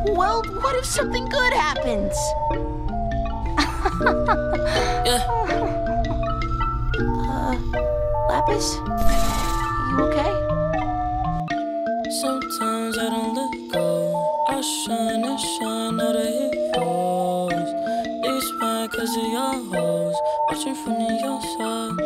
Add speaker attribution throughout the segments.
Speaker 1: Well, what if something good happens?
Speaker 2: Yeah.
Speaker 1: Lapis? You okay?
Speaker 2: Sometimes I don't let go. I shine and shine all the heroes. These mad cause of your hoes, watching from the outside.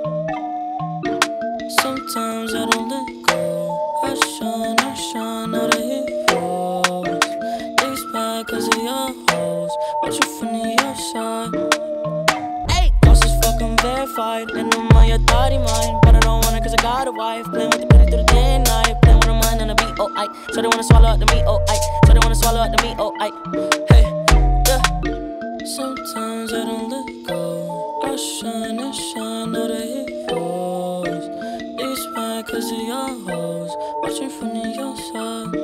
Speaker 2: Sometimes I don't let go. I shine and shine all the heroes. These mad cause of your hoes, watching from the outside. Hey, boss is fucking verified, and I'm on your thotty mind. But I don't want it cause I got a wife. Playing with the pretty through the day and night. Playing with her mind and the beat, oh, I. So they wanna swallow up the meat, oh, I. So they wanna swallow up the meat, oh, I. Hey, yeah. Sometimes I don't let go. I shine and shine all the heroes. These mad cause of your hoes, watching from the outside.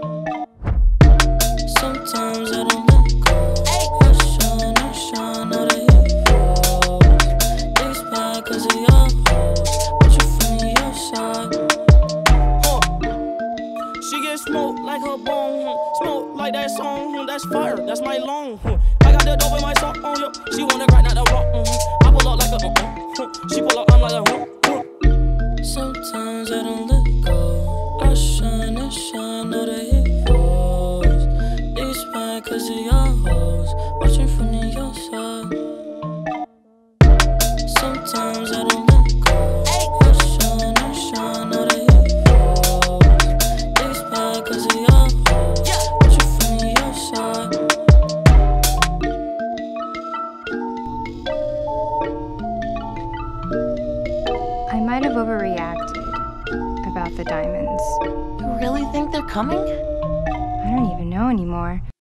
Speaker 2: Sometimes I don't let go. I shine and shine all the heroes. These mad cause of your hoes, watching from the outside. She get smoked like her bone, smoke like that song, that's fire, that's my long. I got the dope in my song, yo. She wanna grind out the rock, I pull up like a she pull up, I'm like a Sometimes I don't let go. I shine and shine all the heroes. These mad cause of your hoes, watching from the outside. Sometimes I don't let go. I shine and shine all the heroes. These mad cause of your hoes, watching from the outside.
Speaker 3: I might have overreacted about the diamonds.
Speaker 1: You really think they're coming?
Speaker 3: I don't even know anymore.